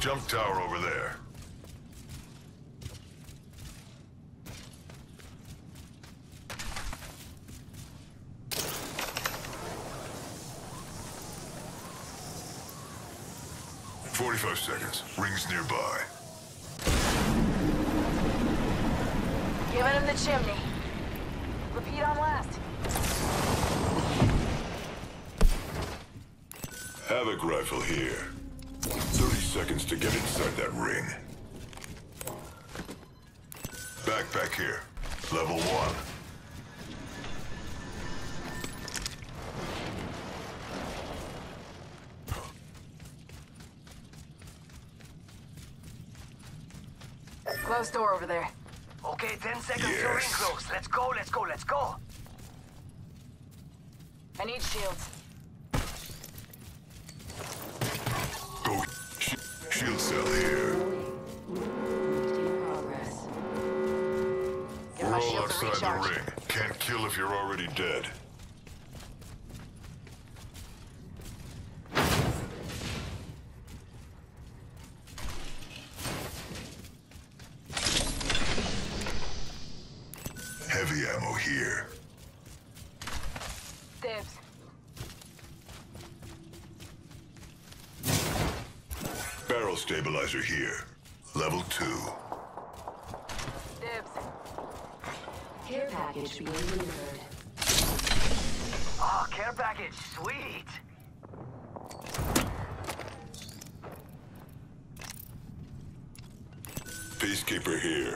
Jump tower over there. "45 seconds. Rings nearby." Giving him the chimney. Repeat on last. Havoc rifle here. 30 seconds to get inside that ring. Backpack here. Level 1. Close door over there. Okay, 10 seconds to ring Yes. close. Let's go, let's go, let's go. I need shields. Go. Shield cell here. Progress. Get We're my all shield to outside the recharge. ring. Can't kill if you're already dead. Heavy ammo here. Dibs. Barrel stabilizer here. Level 2. Dibs. Care package being delivered. Oh, care package, sweet. Peacekeeper here.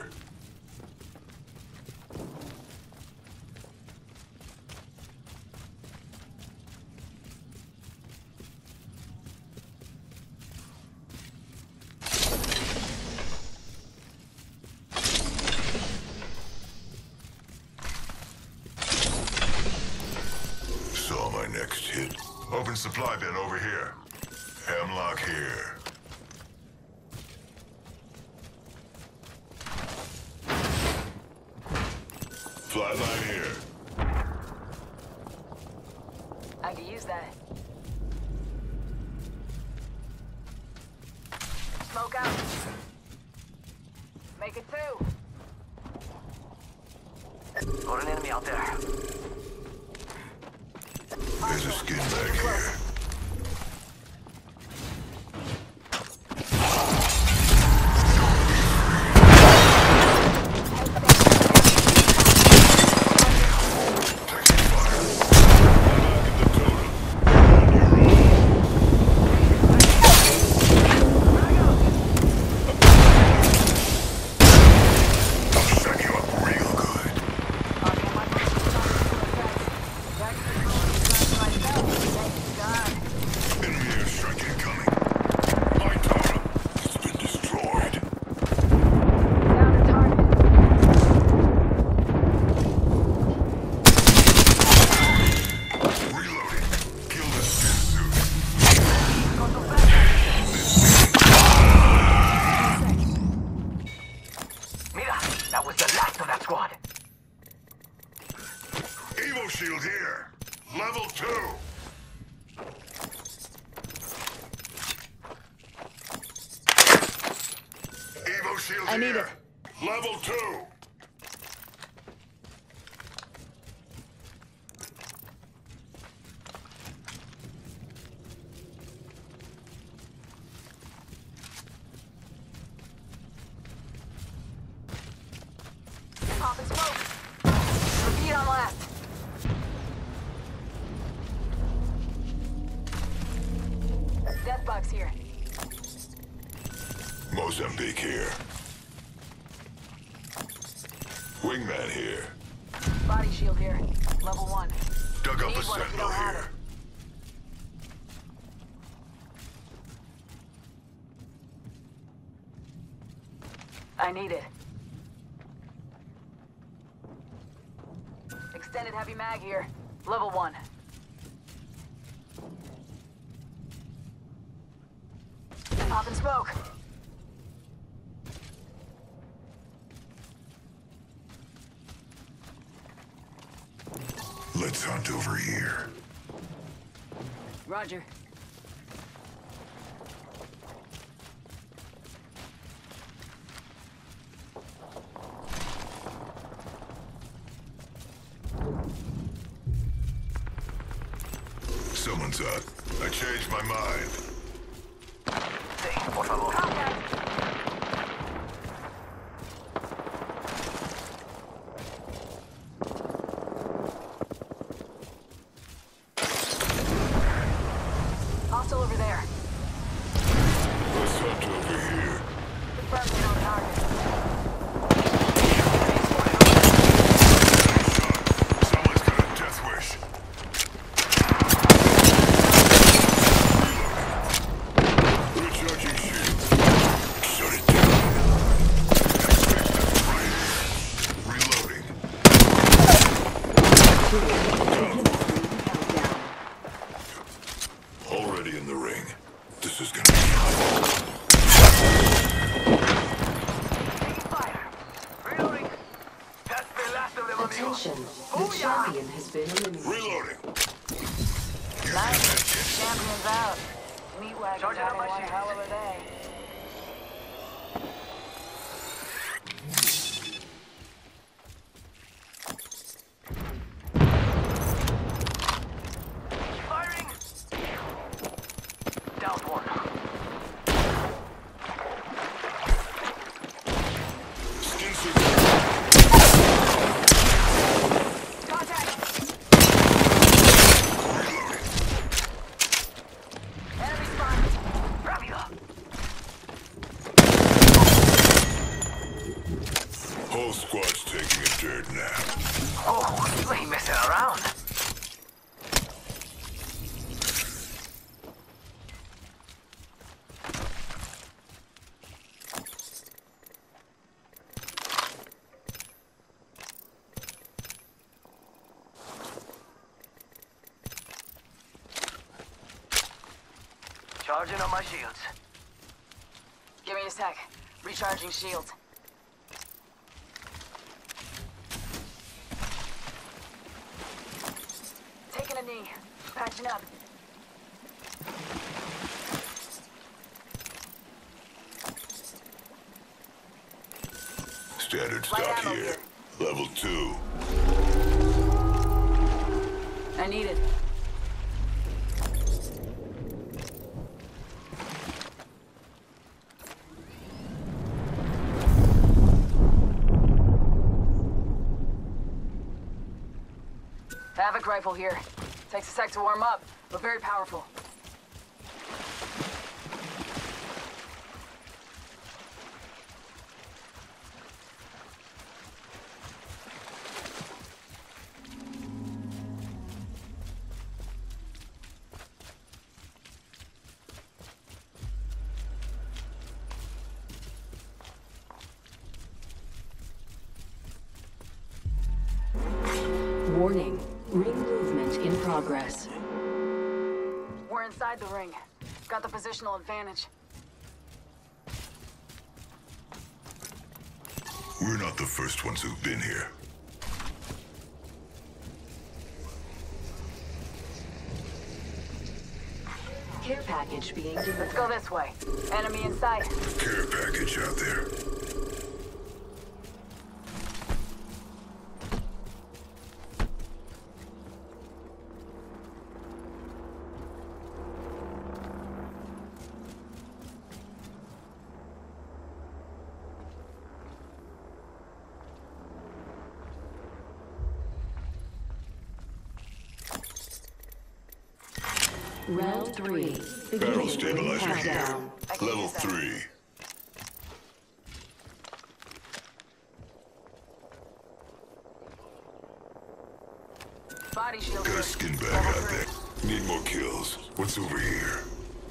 Saw my next hit. Open supply bin over here. Hemlock here. Flatline here. I could use that. Smoke out. Make it 2. Got an enemy out there. There's a skin bag here. Taking fire. Back at the totem. On your own. I'll shut you up real good. Enemy airstrike incoming. My totem has been destroyed. Down to target. Reloading. Kill the skin suit. Mira, that was the last of that squad. Evo shield here. Level 2. Evo shield I here. need it. Level 2. Pop and smoke. Repeat on last. Death box here. Mozambique here. Wingman here. Body shield here. Level 1. Dug up Need a one if you sentinel don't have here. it. I need it. Extended heavy mag here. Level 1. Pop and smoke. Let's hunt over here. Roger. Someone's up. I changed my mind. Sí, por favor. Hostile over there. Let's hunt over here. Confirm they don't target. Someone's got a death wish. Recharging shield. Shut it down. Reloading. Already in the ring. This is gonna be hot. Taking fire. Reloading. That's the last of them, amigo. Attention, the Booyah! champion has been eliminated. Reloading. Nice. Champion's out. Meat wagon's Charging up having my one shields. hell of a day. Firing. Down one. Skin suit. Contact! Reloading. Enemy spotted. Rápido. Whole squad's taking a dirt nap. Oh, you ain't messing around. Charging on my shields. Give me a sec. Recharging shields. Taking a knee. Patching up. Standard Light stock ammo here. here. Level 2. I need it. Havoc rifle here. Takes a sec to warm up, but very powerful. Warning, ring movement in progress. We're inside the ring. Got the positional advantage. We're not the first ones who've been here. Care package being Let's delivered. go this way. Enemy in sight. Care package out there. Round 3. Battle Beginning ring stabilizer here. countdown. I can Level use that. 3. Body shield. Got a here. skin bag Level out 3. there. Need more kills. What's over here?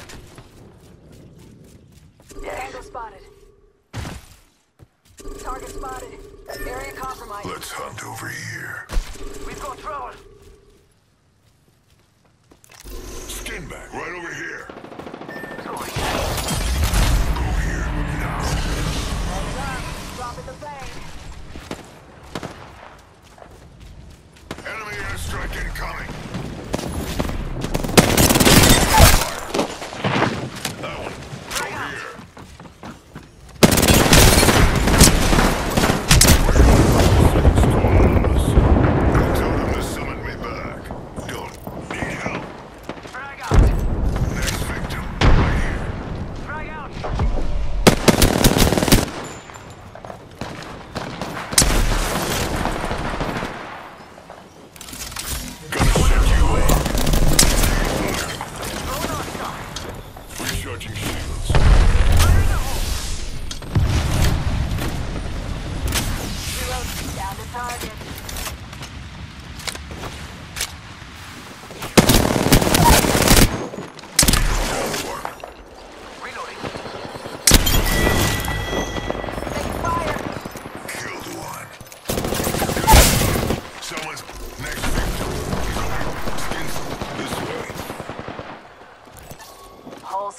Tango spotted. Target spotted. Area compromised. Let's hunt over here. We've got trouble. Skin bag right over here. Go here. Go here now. Heads up. Dropping the vein. Enemy airstrike incoming. That one. Over here. Told him to summon me back. Don't need help.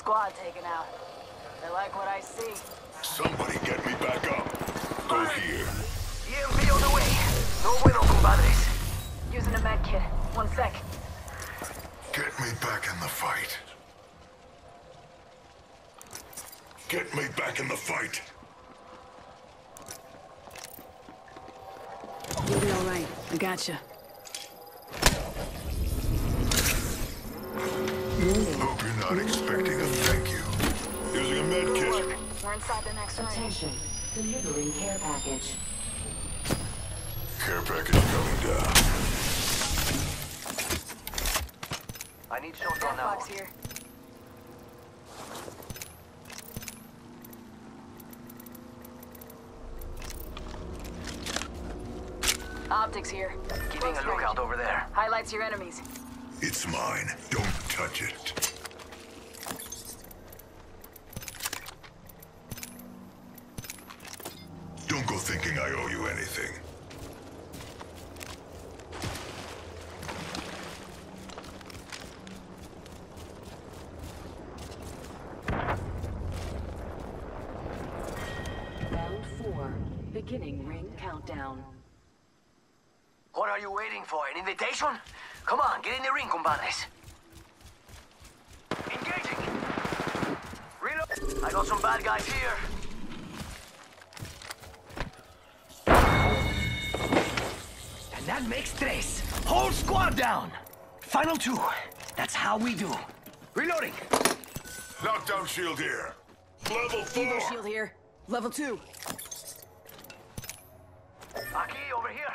squad taken out. I like what I see. Somebody get me back up. Go here. EMP on the way. No bueno, compadres. Using a med kit. 1 sec. Get me back in the fight. Get me back in the fight. You'll be all right. I gotcha. Hope you're not expecting a thank you. Using a med kit. Look, we're inside the next ring. Attention. Delivering care package. Care package coming down. I need shotgun Death ammo. box here. Optics here. Keeping Close a range. lookout over there. Highlights your enemies. It's mine. Don't touch it. Don't go thinking I owe you anything. Round 4. Beginning ring countdown. What are you waiting for? An invitation? Come on, get in the ring, compadres. Engaging. Reload. I got some bad guys here. And that makes tres. Whole squad down. Final 2. That's how we do. Reloading. Knockdown shield here. Level 4. Evo shield here. Level 2. Aquí, over here.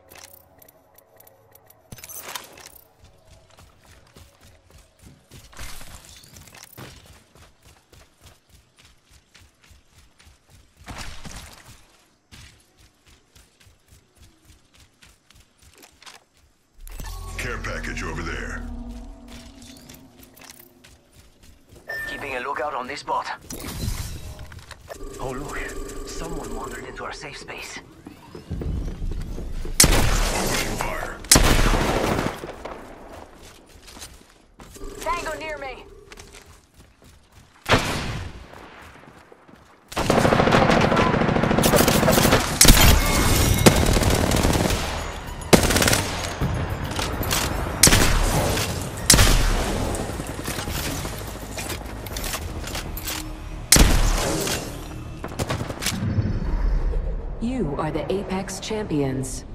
Care package over there. Keeping a lookout on this spot. Oh, look. Someone wandered into our safe space. Opening fire. Tango near me. You are the Apex Champions.